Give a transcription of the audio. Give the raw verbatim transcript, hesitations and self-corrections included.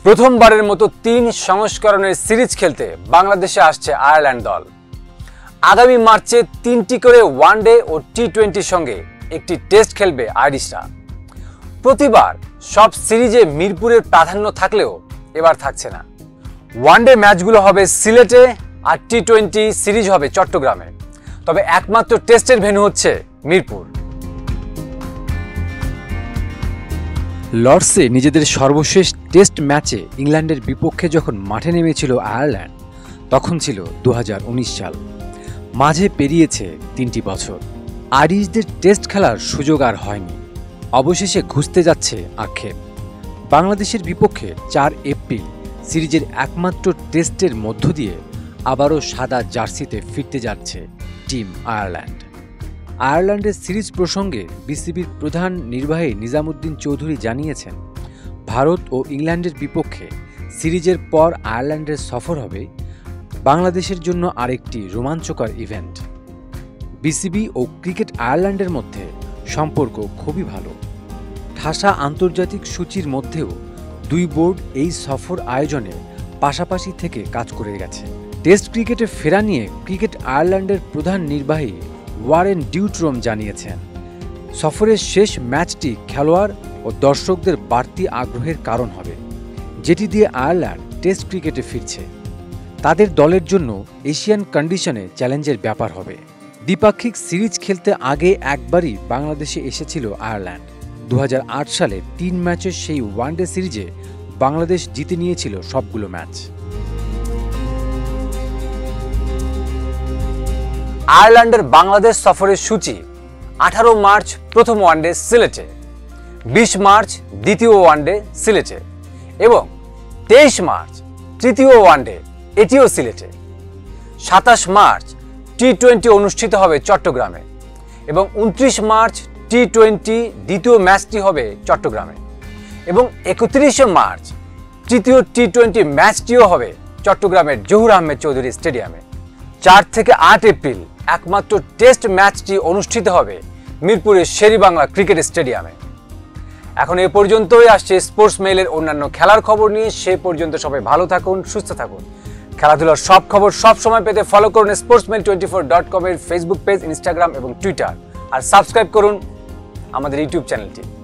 প্রথমবারের মতো তিন সংস্করণের সিরিজ খেলতে বাংলাদেশে আসছে আয়ারল্যান্ড দল। আগামী মার্চে তিনটি করে ওয়ানডে ও টি টোয়েন্টির সঙ্গে একটি টেস্ট খেলবে আইরিশরা। প্রতিবার সব সিরিজে মিরপুরের প্রাধান্য থাকলেও এবার থাকছে না। ওয়ানডে ম্যাচগুলো হবে সিলেটে আর টি টোয়েন্টি সিরিজ হবে চট্টগ্রামে, তবে একমাত্র টেস্টের ভেন্যু হচ্ছে মিরপুর। লর্ডসে নিজেদের সর্বশেষ টেস্ট ম্যাচে ইংল্যান্ডের বিপক্ষে যখন মাঠে নেমেছিল আয়ারল্যান্ড, তখন ছিল দু হাজার উনিশ সাল। মাঝে পেরিয়েছে তিনটি বছর। আইরিশদের টেস্ট খেলার সুযোগ আর হয়নি। অবশেষে ঘুচতে যাচ্ছে আক্ষেপ। বাংলাদেশের বিপক্ষে চার এপ্রিল সিরিজের একমাত্র টেস্টের মধ্য দিয়ে আবারও সাদা জার্সিতে ফিরতে যাচ্ছে টিম আয়ারল্যান্ড। আয়ারল্যান্ডের সিরিজ প্রসঙ্গে বিসিবির প্রধান নির্বাহী নিজামুদ্দিন চৌধুরী জানিয়েছেন, ভারত ও ইংল্যান্ডের বিপক্ষে সিরিজের পর আয়ারল্যান্ডের সফর হবে বাংলাদেশের জন্য আরেকটি রোমাঞ্চকর ইভেন্ট। বিসিবি ও ক্রিকেট আয়ারল্যান্ডের মধ্যে সম্পর্ক খুবই ভালো। ঠাসা আন্তর্জাতিক সূচির মধ্যেও দুই বোর্ড এই সফর আয়োজনে পাশাপাশি থেকে কাজ করে গেছে। টেস্ট ক্রিকেটে ফেরা নিয়ে ক্রিকেট আয়ারল্যান্ডের প্রধান নির্বাহী ওয়ারেন ডিউট্রম জানিয়েছেন, সফরের শেষ ম্যাচটি খেলোয়াড় ও দর্শকদের বাড়তি আগ্রহের কারণ হবে, যেটি দিয়ে আয়ারল্যান্ড টেস্ট ক্রিকেটে ফিরছে। তাদের দলের জন্য এশিয়ান কন্ডিশনে চ্যালেঞ্জের ব্যাপার হবে। দ্বিপাক্ষিক সিরিজ খেলতে আগে একবারই বাংলাদেশে এসেছিল আয়ারল্যান্ড। দু হাজার আট সালে তিন ম্যাচের সেই ওয়ানডে সিরিজে বাংলাদেশ জিতে নিয়েছিল সবগুলো ম্যাচ। আয়ারল্যান্ডের বাংলাদেশ সফরের সূচি: আঠারো মার্চ প্রথম ওয়ানডে সিলেটে, বিশ মার্চ দ্বিতীয় ওয়ানডে সিলেটে এবং তেইশ মার্চ তৃতীয় ওয়ানডে এটিও সিলেটে। সাতাশ মার্চ টি টোয়েন্টি অনুষ্ঠিত হবে চট্টগ্রামে এবং উনত্রিশ মার্চ টি টোয়েন্টি দ্বিতীয় ম্যাচটি হবে চট্টগ্রামে এবং একত্রিশে মার্চ তৃতীয় টি টোয়েন্টি ম্যাচটিও হবে চট্টগ্রামের জহুর আহমেদ চৌধুরী স্টেডিয়ামে। চার থেকে আট এপ্রিল একমাত্র টেস্ট ম্যাচটি অনুষ্ঠিত হবে মিরপুরের শেরেবাংলা ক্রিকেট স্টেডিয়ামে। এখন এ পর্যন্তই আসছে স্পোর্টস মেইলের অন্যান্য খেলার খবর নিয়ে। সে পর্যন্ত সবাই ভালো থাকুন, সুস্থ থাকুন। খেলাধুলার সব খবর সব সময় পেতে ফলো করুন sports mail twenty four dot com এর ফেসবুক পেজ, ইনস্টাগ্রাম এবং টুইটার, আর সাবস্ক্রাইব করুন আমাদের ইউটিউব চ্যানেলটি।